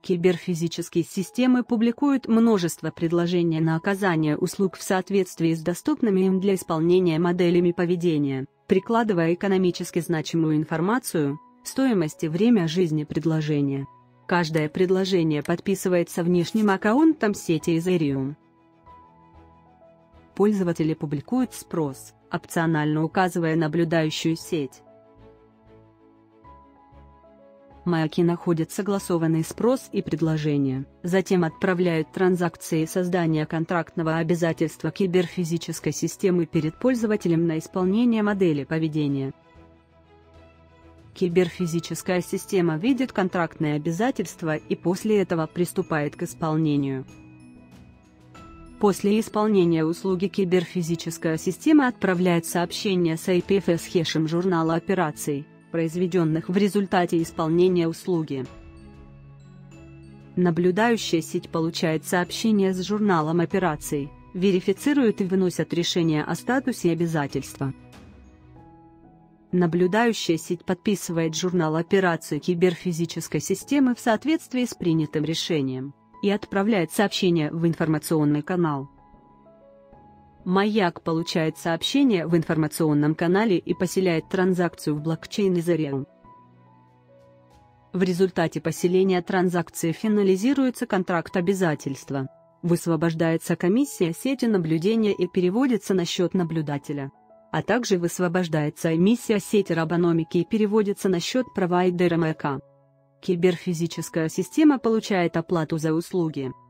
Киберфизические системы публикуют множество предложений на оказание услуг в соответствии с доступными им для исполнения моделями поведения, прикладывая экономически значимую информацию, стоимость и время жизни предложения. Каждое предложение подписывается внешним аккаунтом сети Ethereum. Пользователи публикуют спрос, опционально указывая наблюдающую сеть. Маяки находят согласованный спрос и предложение, затем отправляют транзакции создания контрактного обязательства киберфизической системы перед пользователем на исполнение модели поведения. Киберфизическая система видит контрактное обязательство и после этого приступает к исполнению. После исполнения услуги киберфизическая система отправляет сообщение с IPFS-хэшем журнала операций, произведенных в результате исполнения услуги. Наблюдающая сеть получает сообщение с журналом операций, верифицирует и выносит решение о статусе обязательства. Наблюдающая сеть подписывает журнал операций киберфизической системы в соответствии с принятым решением и отправляет сообщение в информационный канал. Маяк получает сообщение в информационном канале и поселяет транзакцию в блокчейн Ethereum. В результате поселения транзакции финализируется контракт обязательства, высвобождается комиссия сети наблюдения и переводится на счет наблюдателя, а также высвобождается эмиссия сети Робономики и переводится на счет провайдера маяка. Киберфизическая система получает оплату за услуги.